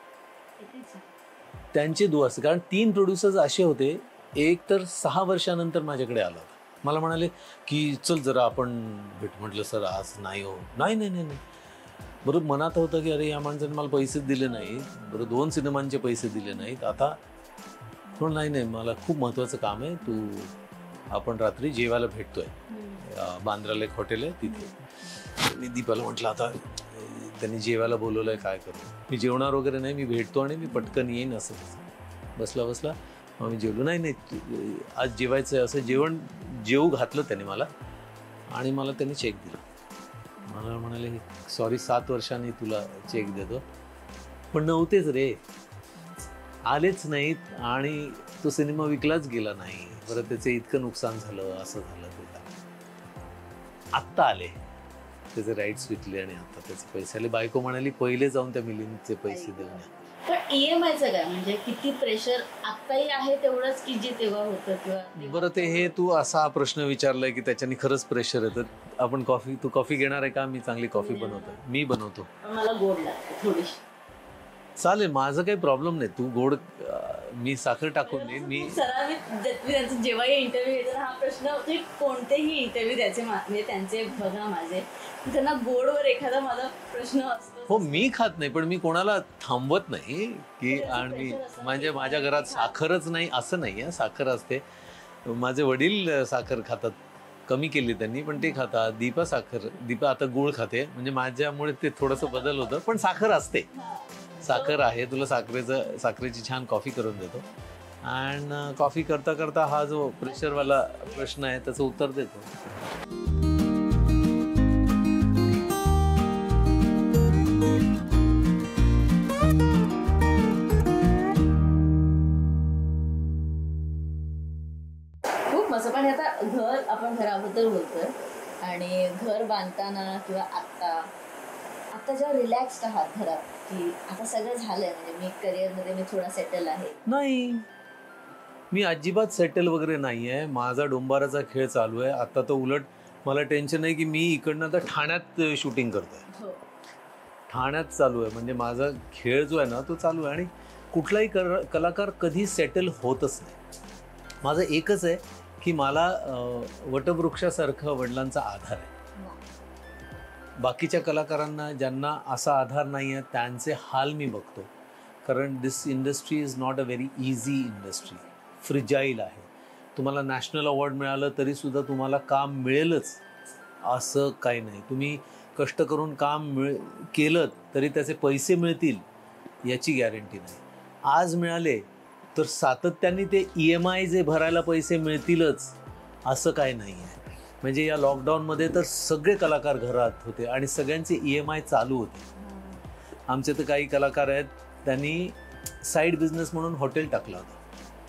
त्यांचे दुआ असतील. कारण तीन प्रोड्युसर्स असे होते, एक तर सहा वर्षानंतर माझ्याकडे आला होता. मला म्हणाले की चल जरा आपण भेट. म्हटलं सर आज नाही हो. नाही नाही नाही नाही बरोबर मनात होतं की अरे या माणसाने मला पैसेच दिले नाही, बरं दोन सिनेमांचे पैसे दिले नाहीत. आता म्हणून नाही नाही मला खूप महत्त्वाचं काम आहे, तू आपण रात्री जेवायला भेटतोय, अं, बांद्राला एक हॉटेल आहे तिथे. मी दीपाला म्हटलं आता अं, त्यांनी जेवायला बोलवलं आहे, काय करू. मी जेवणार वगैरे नाही, मी भेटतो आणि मी पटकन येईन. असं बसला बसला मग मी जेवलो. नाही नाही तू- आज जेवायचं आहे असं जेवण जेवू घातलं त्याने मला, आणि मला त्यांनी चेक दिला. मला म्हणाले सॉरी सात वर्षांनी तुला चेक देतो, पण नव्हतेच रे, आलेच नाहीत, आणि तो सिनेमा विकलाच गेला नाही. बरं त्याचं इतकं नुकसान झालं, असं झालं तुला. आत्ता आले त्याचे राईट्स विकले आणि आता त्याचे पैसे आले. बायको म्हणाली पहिले जाऊन त्या मिलिंदचे पैसे देऊन या. पण ईएमआयचं काय, म्हणजे किती प्रेशर आताही आहे तेवढंच की जे तेव्हा होतं? किंवा बरं ते हे तू असा प्रश्न विचारलाय की त्याच्याने खरंच प्रेशर येतं. आपण कॉफी, तू कॉफी घेणार आहे का? मी चांगली कॉफी बनवतो, मी बनवतो. मला गोड लागते थोडीशी. चालेल, माझं काही प्रॉब्लेम नाही. तू गोड अं, मी साखर टाकून देईन. मी सरांनी त्यांचं जेव्हाही इंटरव्ह्यू घ्यायचा हा प्रश्न, म्हणजे कोणतेही इंटरव्ह्यू द्यायचे मा- म्हणजे त्यांचे बघा माझे, त्यांना गोडवर एखादा माझा प्रश्न असतो. हो मी खात नाही, पण मी कोणाला थांबवत नाही की, आणि म्हणजे माझ्या घरात साखरच नाही असं नाही आहे, साखर असते. माझे वडील साखर खातात, कमी केली त्यांनी पण ते खातात. दीपा साखर, दीपा आता गुळ खाते, म्हणजे माझ्यामुळे ते थोडंसं बदल होतं, पण साखर असते. साखर आहे, तुला साखरेचं साखरेची छान कॉफी करून देतो. आणि कॉफी करता करता हा जो प्रेशरवाला प्रश्न आहे त्याचं उत्तर देतो. खूप मस्त. पण आता घर, आपण घराबद्दल बोलतोय, आणि घर बांधताना किंवा आत्ता आता जेव्हा रिलॅक्स्ड आहात घरात, की आता सगळं झालंय, म्हणजे मी करिअरमध्ये मी थोडा सेटल आहे? नाही, मी अजिबात सेटल वगैरे नाही आहे. माझा डोंबाराचा खेळ चालू आहे. आता तर उलट मला टेन्शन आहे की मी इकडनं आता ठाण्यात शूटिंग करतोय, ठाण्यात चालू आहे, म्हणजे माझा खेळ जो आहे ना तो चालू आहे. आणि कुठलाही कर कलाकार कधी सेटल होतच नाही. माझं एकच आहे की मला वटवृक्षासारखं वडिलांचा आधार आहे. बाकीच्या कलाकारांना ज्यांना असा आधार नाही आहे त्यांचे हाल मी बघतो, कारण this industry is not a very easy industry, fragile आहे. तुम्हाला नॅशनल अवॉर्ड मिळालं तरीसुद्धा तुम्हाला काम मिळेलच असं काही नाही. तुम्ही कष्ट करून काम मिळ केलं तरी त्याचे पैसे मिळतील याची गॅरंटी नाही. आज मिळाले तर सातत्याने ते ई एम आय जे भरायला पैसे मिळतीलच असं काही नाही आहे. म्हणजे या लॉकडाऊनमध्ये तर सगळे कलाकार घरात होते आणि सगळ्यांचे ई एम आय चालू होते. आमचे तर काही कलाकार आहेत त्यांनी साईड बिझनेस म्हणून हॉटेल टाकलं होतं.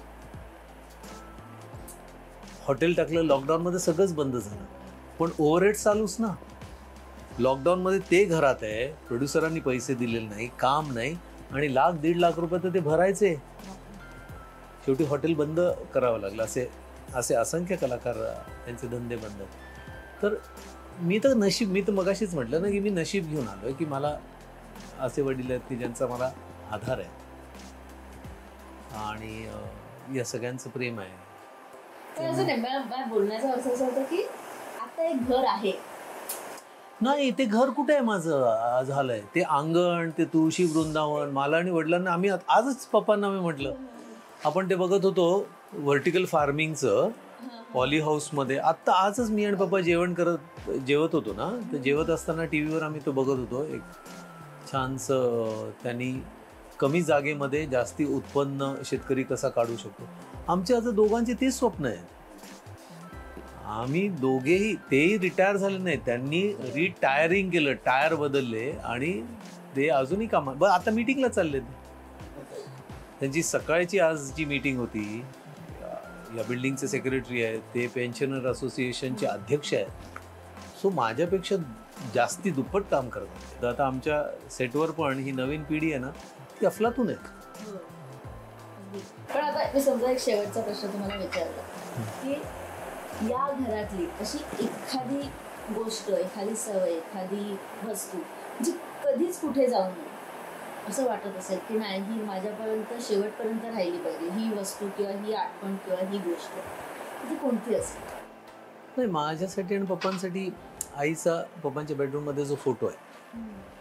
हॉटेल टाकलं, लॉकडाऊनमध्ये सगळंच बंद झालं, पण ओव्हरहेड चालूच ना. लॉकडाऊनमध्ये ते घरात आहे, प्रोड्युसरांनी पैसे दिलेले नाही, काम नाही, आणि लाख दीड लाख रुपये तर ते भरायचे. शेवटी हॉटेल बंद करावं लागलं. असे असे असंख्य कलाकार त्यांचे धंदे बंद. तर मी तर नशीब, मी तर मगाशीच म्हटलं ना की मी नशीब घेऊन आलो आहे की मला असे वडील आहेत की ज्यांचा मला आधार आहे आणि या सगळ्यांचं प्रेम आहे. बोलण्याचा अर्थ असा होता की आता एक घर आहे. नाही, ते घर कुठे आहे माझं झालंय, ते अंगण, ते तुळशी वृंदावन. मला आणि वडिलांना आम्ही आजच पप्पांना मी म्हटलं, आपण ते बघत होतो व्हर्टिकल फार्मिंगचं पॉली हाऊसमध्ये. आत्ता आजच मी आणि पप्पा जेवण करत जेवत होतो ना, तर जेवत असताना टी व्हीवर आम्ही तो बघत होतो. एक छानसं त्यांनी कमी जागेमध्ये जास्ती उत्पन्न शेतकरी कसा काढू शकतो. आमचे आता दोघांचे तेच स्वप्न आहेत. आम्ही दोघेही, तेही रिटायर झाले नाही, त्यांनी रिटायरिंग केलं, टायर बदलले आणि ते अजूनही कामा. बरं, आता मीटिंगला चालले. त्यांची सकाळची आज जी मीटिंग होती, या बिल्डिंगचे सेक्रेटरी आहेत, ते पेन्शनर असोसिएशनचे अध्यक्ष आहेत. सो माझ्यापेक्षा जास्ती दुप्पट काम करतात. तर आता आमच्या सेटवर पण ही नवीन पिढी आहे ना, ती अफलातून आहे. पण आता मी समजा एक शेवटचा प्रश्न तुम्हाला विचारला की या घरातली अशी एखादी गोष्ट, एखादी सवय, एखादी वस्तू जी कधीच कुठे जाऊ नये असं वाटत असेल की नाही, ही माझ्यापर्यंत शेवटपर्यंत राहिली पाहिजे, ही वस्तू किंवा ही आठवण किंवा ही गोष्ट, ती कोणती असेल? नाही, माझ्यासाठी आणि पप्पांसाठी आईचा पप्पांच्या बेडरूममध्ये जो फोटो आहे,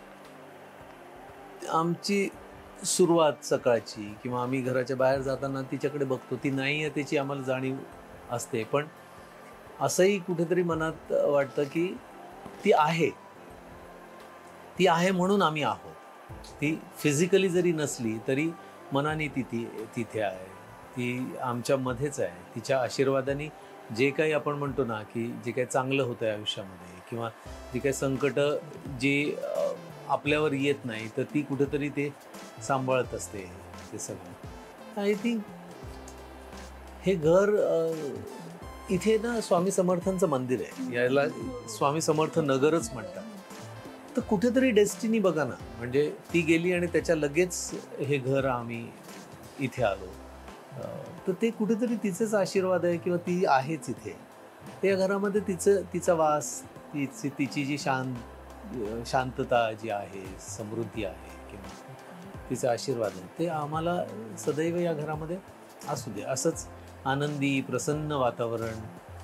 आमची सुरुवात सकाळची किंवा आम्ही घराच्या बाहेर जाताना तिच्याकडे बघतो. ती नाही आहे त्याची आम्हाला जाणीव असते, पण असंही कुठेतरी मनात वाटतं की ती आहे, ती आहे म्हणून आम्ही आहोत. ती फिजिकली जरी नसली तरी मनाने ती ती तिथे आहे, ती आमच्यामध्येच आहे. तिच्या आशीर्वादाने जे काही आपण म्हणतो ना की जे काही चांगलं होतं आहे आयुष्यामध्ये किंवा जी काही संकटं जी आपल्यावर येत नाही तर ती कुठेतरी ते सांभाळत असते. ते सगळं आय थिंक हे घर, इथे ना स्वामी समर्थांचं मंदिर आहे, याला स्वामी समर्थ नगरच म्हणतात. तर कुठेतरी डेस्टिनी बघा ना, म्हणजे ती गेली आणि त्याच्या लगेच हे घर आम्ही इथे आलो. तर ते कुठेतरी तिचेच आशीर्वाद आहे किंवा ती आहेच इथे. त्या घरामध्ये तिचं तिचा वास, तिची तिची जी शांत शांतता जी आहे, समृद्धी आहे किंवा तिचा आशीर्वाद आहे, ते आम्हाला सदैव या घरामध्ये असू दे. असंच आनंदी प्रसन्न वातावरण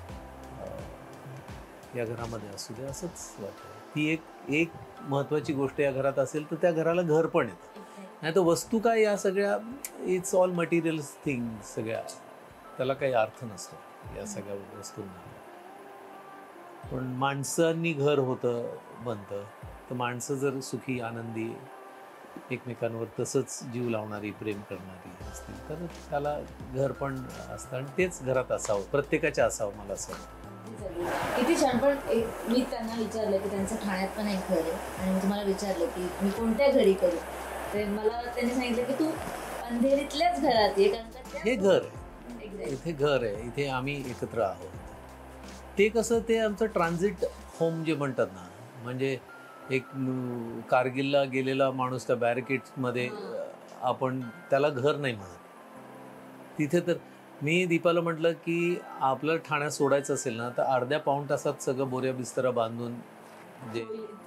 या घरामध्ये असू दे असंच वाटतं. ती एक एक महत्त्वाची गोष्ट या घरात असेल तर त्या घराला घर पण येतं. नाही तर वस्तू काय या सगळ्या, इट्स ऑल मटेरियल्स थिंग, सगळ्या त्याला काही अर्थ नसतो या सगळ्या वस्तूंना. पण माणसांनी घर होतं बनतं, तर माणसं जर सुखी आनंदी एकमेकांवर तसंच जीव लावणारी, प्रेम करणारी असतील तर त्याला घर पण असतं आणि तेच घरात असावं, प्रत्येकाच्या असावं, मला असं वाटतं. किती छान. पण मी त्यांना विचारलं की त्यांचं ठाण्यात पण एक घर आहे आणि मी तुम्हाला विचारलं की मी कोणत्या घरी करू, तर मला त्यांनी सांगितलं की तू अंधेरीतल्याच घरात ये, कारण हे घर आहे, इथे घर आहे, इथे आम्ही एकत्र आहोत. ते कसं, ते आमचं ट्रान्झिट होम जे म्हणतात ना, म्हणजे एक कारगिलला गेलेला माणूस त्या बॅरिकेड्समध्ये, आपण त्याला घर नाही म्हणत. तिथे तर मी दीपाला म्हटलं की आपलं ठाण्यात सोडायचं असेल ना तर अर्ध्या पाऊण तासात सगळं बोऱ्या बिस्तरा बांधून जे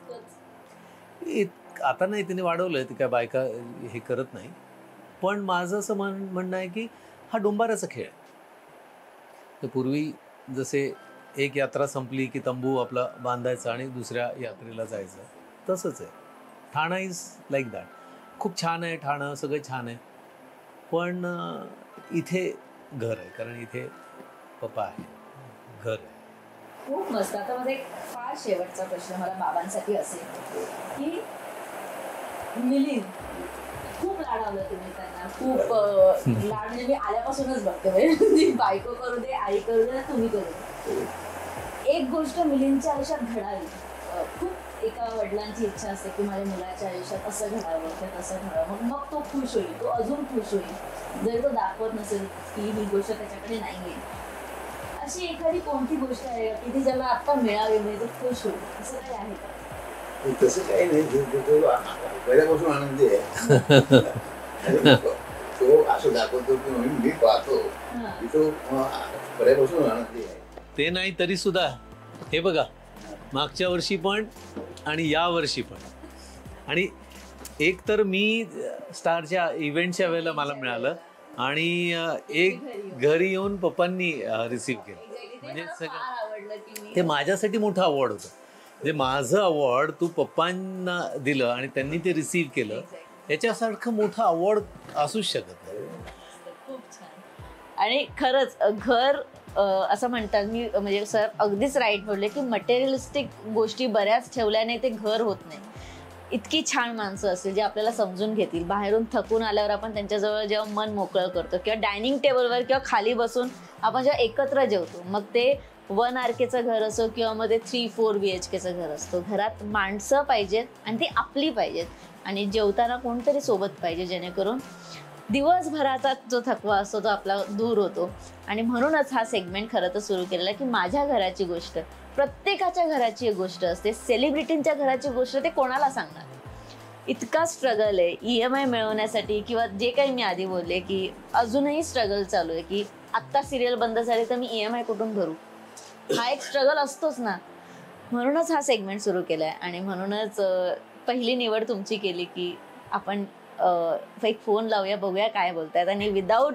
इत आता नाही तिने वाढवलंय ती काय बायका हे करत नाही. पण माझं असं म्हण म्हणणं आहे की हा डोंबाराचा खेळ आहे. तर पूर्वी जसे एक यात्रा संपली की तंबू आपला बांधायचा आणि दुसऱ्या यात्रेला जायचं, तसंच आहे ठाणा. Is like that. खूप छान आहे ठाणं, सगळं छान आहे. पण इथे घर आहे, कारण इथे पप्पा आहे, घर आहे. खूप मस्त. आता माझा एक फार शेवटचा प्रश्न मला बाबांसाठी असेल की मिलिंद खूप लाडावलं तुम्ही त्यांना, खूप लाड म्हणजे मी आल्यापासूनच बघते, म्हणजे बायको करू दे, आई करू दे, तुम्ही करू दे. एक गोष्ट मिलिंदच्या आयुष्यात घडावी, खूप एका वडिलांची इच्छा असते की माझ्या मुलाच्या आयुष्यात असं घडावं किंवा तसं घडावं, मग मग तो खुश होईल, तो अजून खुश होईल. जरी तो दाखवत नसेल की ही गोष्ट त्याच्याकडे नाही आहे, अशी एखादी कोणती गोष्ट आहे की ती ज्याला आता मिळावी म्हणजे तो खुश होईल, असं काही आहे का? तसं काही नाही. पहिल्यापासून आनंदी आहे तो, असं दाखवतो की मी पाहतो की तो पहिल्यापासून आनंदी आहे. ते नाही तरी सुद्धा हे बघा, मागच्या वर्षी पण आणि या वर्षी पण. आणि एक तर मी स्टारच्या इव्हेंटच्या वेळेला मला मिळालं आणि एक घरी येऊन पप्पांनी रिसीव्ह केलं. म्हणजे सगळं ते माझ्यासाठी मोठं अवॉर्ड होतं. म्हणजे माझं अवॉर्ड तू पप्पांना दिलं आणि त्यांनी ते रिसीव्ह केलं, याच्यासारखं मोठं अवॉर्ड असूच शकत नाही. खूप छान. आणि खरंच घर असं म्हणतात, मी म्हणजे सर अगदीच राईट बोलले की मटेरियलिस्टिक गोष्टी बऱ्याच ठेवल्याने ते घर होत नाही. इतकी छान माणसं असतील जे आपल्याला समजून घेतील. बाहेरून थकून आल्यावर आपण त्यांच्याजवळ जेव्हा मन मोकळं करतो किंवा डायनिंग टेबलवर किंवा खाली बसून आपण जेव्हा एकत्र जेवतो, मग ते वन आर केचं घर असो किंवा मग ते थ्री फोर बी एच केचं घर असतो, घरात माणसं पाहिजेत आणि ती आपली पाहिजेत आणि जेवताना कोणतरी सोबत पाहिजे, जेणेकरून दिवसभराचा जो थकवा असतो तो आपला दूर होतो. आणि म्हणूनच हा सेगमेंट खरं तर सुरू केलेला की माझ्या घराची गोष्ट. प्रत्येकाच्या घराची एक गोष्ट असते. सेलिब्रिटींच्या घराची गोष्ट ते कोणाला सांगणार. इतका स्ट्रगल आहे ई एम आय मिळवण्यासाठी, किंवा जे काही मी आधी बोलले की अजूनही स्ट्रगल चालू आहे की आत्ता सिरियल बंद झाली तर मी ई एम आय कुठून भरू, हा एक स्ट्रगल असतोच ना. म्हणूनच हा सेगमेंट सुरू केला आहे आणि म्हणूनच पहिली निवड तुमची केली की आपण एक फोन लावूया, बघूया काय बोलतायत. आणि विदाऊट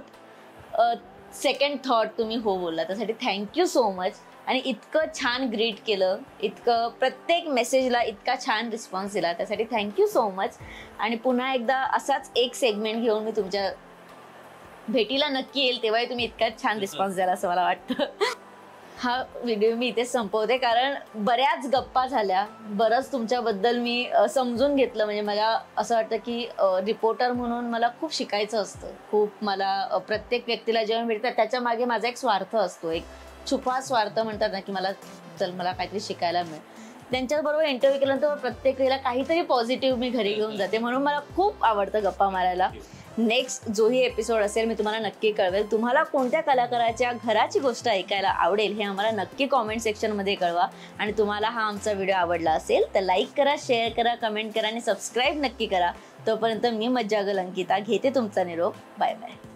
सेकंड थॉट तुम्ही हो बोलला, त्यासाठी थँक्यू सो मच. आणि इतकं छान ग्रीट केलं, इतकं प्रत्येक मेसेजला इतका छान रिस्पॉन्स दिला, त्यासाठी थँक्यू सो मच. आणि पुन्हा एकदा असाच एक सेगमेंट घेऊन मी तुमच्या भेटीला नक्की येईल, तेव्हाही तुम्ही इतका छान रिस्पॉन्स द्याल असं मला वाटतं. हा व्हिडिओ मी इथेच संपवते, कारण बऱ्याच गप्पा झाल्या, बरंच तुमच्याबद्दल मी समजून घेतलं. म्हणजे मला असं वाटतं की रिपोर्टर म्हणून मला खूप शिकायचं असतं. खूप मला प्रत्येक व्यक्तीला जेव्हा भेटतात त्याच्या मागे माझा एक स्वार्थ असतो, एक छुपा स्वार्थ म्हणतात ना, की मला चल मला काहीतरी शिकायला मिळेल. त्यांच्याबरोबर इंटरव्ह्यू केल्यानंतर प्रत्येक वेळेला काहीतरी पॉझिटिव्ह मी घरी घेऊन जाते, म्हणून मला खूप आवडतं गप्पा मारायला. नेक्स्ट जोही एपिसोड असेल मी तुम्हाला नक्की कळवेल. तुम्हाला कोणत्या कलाकाराच्या घराची गोष्ट ऐकायला आवडेल हे आम्हाला नक्की कॉमेंट सेक्शनमध्ये कळवा. आणि तुम्हाला हा आमचा व्हिडिओ आवडला असेल तर लाईक करा, शेअर करा, कमेंट करा आणि सबस्क्राईब नक्की करा. तोपर्यंत मी मज्जागल अंकिता घेते तुमचा निरोप. Bye bye.